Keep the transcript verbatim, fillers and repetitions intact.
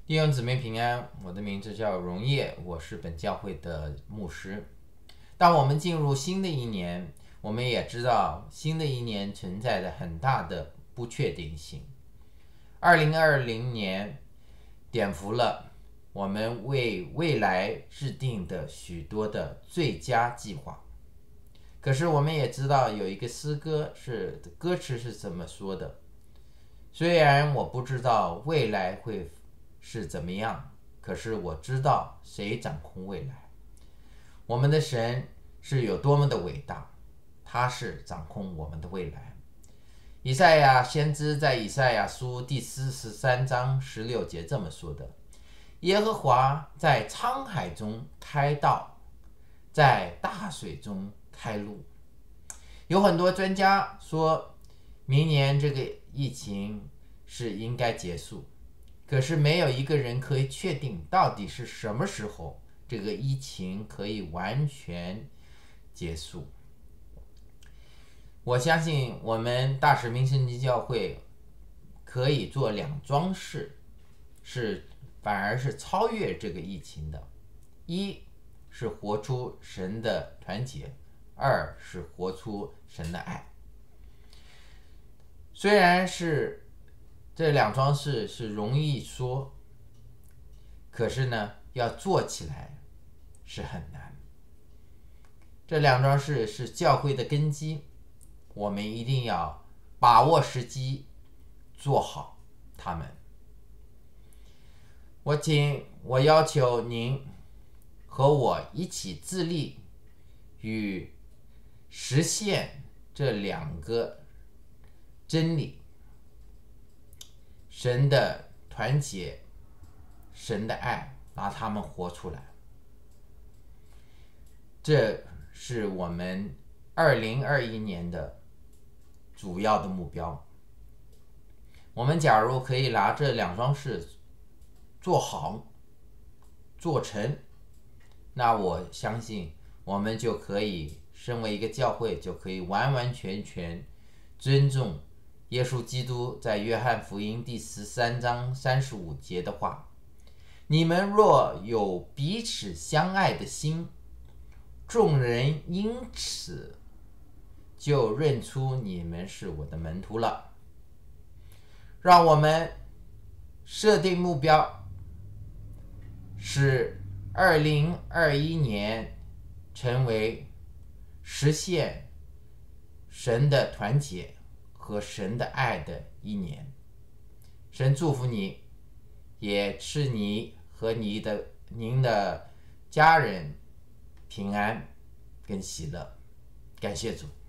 弟兄姊妹平安，我的名字叫荣业，我是本教会的牧师。当我们进入新的一年，我们也知道新的一年存在着很大的不确定性。二零二零年颠覆了我们为未来制定的许多的最佳计划。可是我们也知道有一个诗歌是歌词是怎么说的，虽然我不知道未来会是怎么样，可是我知道谁掌控未来。我们的神是有多么的伟大，他是掌控我们的未来。以赛亚先知在以赛亚书第四十三章十六节这么说的：耶和华在沧海中开道，在大水中开路。有很多专家说明年这个疫情是应该结束，可是没有一个人可以确定到底是什么时候这个疫情可以完全结束。我相信我们大使命圣经教会可以做两桩事，是反而是超越这个疫情的。一是活出神的团结，二是活出神的爱。虽然是这两桩事是容易说，可是呢，要做起来是很难。这两桩事是教会的根基，我们一定要把握时机，做好它们。我请我要求您和我一起致力与实现这两个真理：神的团结，神的爱，把它们活出来。这是我们二零二一年的主要的目标。我们假如可以拿这两桩事做好做成，那我相信我们就可以身为一个教会，就可以完完全全尊重耶稣基督在约翰福音第十三章三十五节的话：你们若有彼此相爱的心，众人因此就认出你们是我的门徒了。让我们设定目标，使二零二一年成为实现神的团结和神的爱的一年。神祝福你，也赐你和你的您的家人平安跟喜乐。感谢主。